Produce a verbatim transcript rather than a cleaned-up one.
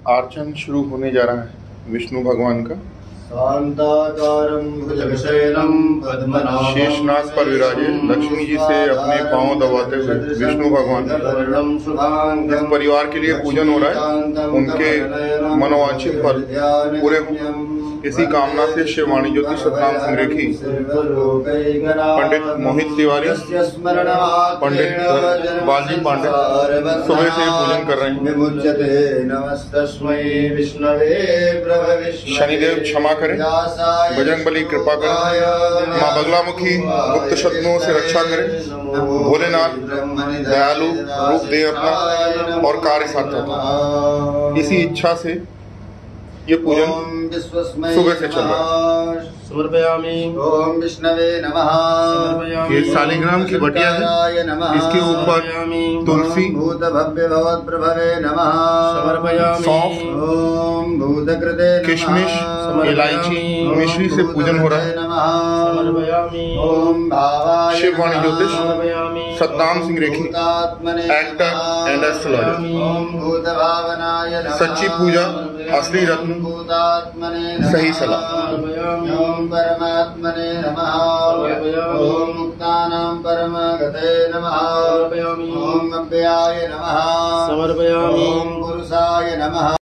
अर्चन शुरू होने जा रहा है विष्णु भगवान का। शांताकारं भुजगशयनं पद्मनाभं शेषनाग पर विराजे लक्ष्मी जी से अपने पांव दबाते हुए विष्णु भगवान। जिस परिवार के लिए पूजन हो रहा है उनके मनोवांछित फल पूरे हों, इसी कामना से शिववाणी ज्योति सतनाम संरेखी पंडित मोहित तिवारी, पंडित बालजी पांडे सुबह से पूजन कर रहे हैं। शनिदेव क्षमा करें, बजरंगबली कृपा करें, माँ बगलामुखी गुप्त शत्रुओं से रक्षा करें, भोलेनाथ दयालु रूप दे अपना और कार्य सार्थक। इसी इच्छा से ये पूजन सुबह से चल रहा है। समर्पयामि। ओम विष्णवे नमः। ये सालिग्राम की बटिया है, इसके ऊपर तुलसी, भूत भव्य भवत प्रभवे नमः। समर्पयामि। सौंफ, ओम भूतकृते किशमिश, इलायची, मिश्री से पूजन हो रहा है। समर्पयामि। ओम भावाय शिववाणी ज्योतिष सतनाम संरेखी एक्टर एंड एस्ट्रोलॉजर। ओम भूत भावनाय नमः। सच्ची पूजा, असली रत्न, सही सलाह। ओम परमात्मने नमः। ओम मुक्तानां परमगते नमः। ओम अव्ययाय नमः। समर्पयामि। ओम पुरुषाय नमः।